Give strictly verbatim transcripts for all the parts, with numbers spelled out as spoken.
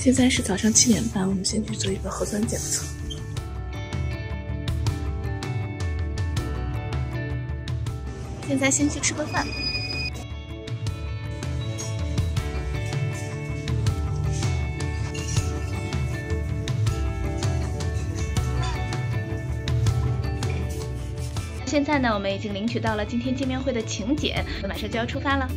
现在是早上七点半，我们先去做一个核酸检测。现在先去吃个饭。现在呢，我们已经领取到了今天见面会的请柬，马上就要出发了。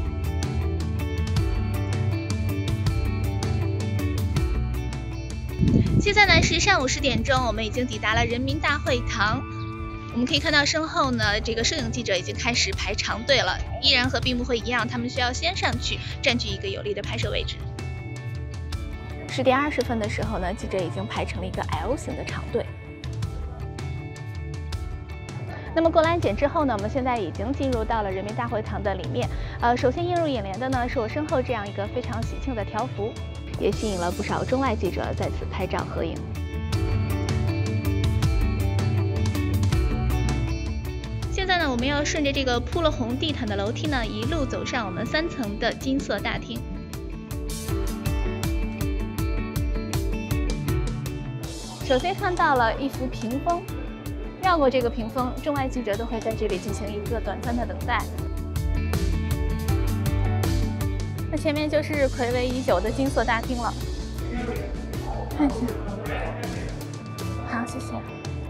现在呢是上午十点钟，我们已经抵达了人民大会堂。我们可以看到身后呢，这个摄影记者已经开始排长队了，依然和闭幕会一样，他们需要先上去占据一个有利的拍摄位置。十点二十分的时候呢，记者已经排成了一个 L 型的长队。那么过了安检之后呢，我们现在已经进入到了人民大会堂的里面。呃，首先映入眼帘的呢，是我身后这样一个非常喜庆的条幅，也吸引了不少中外记者在此拍照合影。现在呢，我们要顺着这个铺了红地毯的楼梯呢，一路走上我们三层的金色大厅。首先看到了一幅屏风。绕过这个屏风，中外记者都会在这里进行一个短暂的等待。那前面就是睽违已久的金色大厅了。看一下，好，谢谢。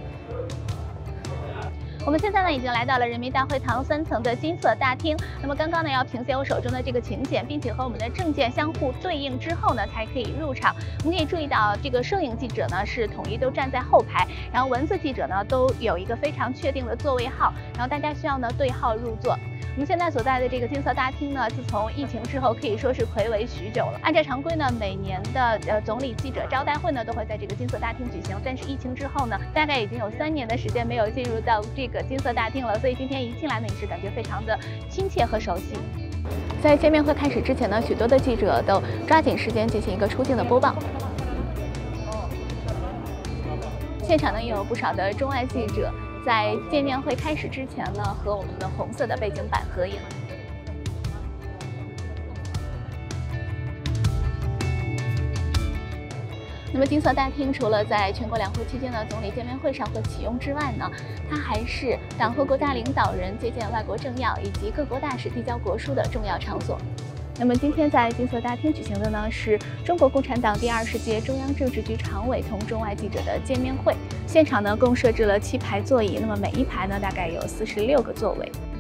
我们现在呢已经来到了人民大会堂三层的金色大厅。那么刚刚呢要凭借我手中的这个请柬，并且和我们的证件相互对应之后呢，才可以入场。我们可以注意到，这个摄影记者呢是统一都站在后排，然后文字记者呢都有一个非常确定的座位号，然后大家需要呢对号入座。我们现在所在的这个金色大厅呢，自从疫情之后可以说是睽违许久了。按照常规呢，每年的呃总理记者招待会呢都会在这个金色大厅举行，但是疫情之后呢，大概已经有三年的时间没有进入到这个金色大厅了，所以今天一进来呢，也是感觉非常的亲切和熟悉。在见面会开始之前呢，许多的记者都抓紧时间进行一个出境的播报。现场呢也有不少的中外记者。在见面会开始之前呢，和我们的红色的背景板合影。那么金色大厅除了在全国两会期间的总理见面会上会启用之外呢，它还是党和国家领导人接见外国政要以及各国大使递交国书的重要场所。那么今天在金色大厅举行的呢，是中国共产党第二十届中央政治局常委同中外记者的见面会。现场呢共设置了七排座椅，那么每一排呢大概有四十六个座位。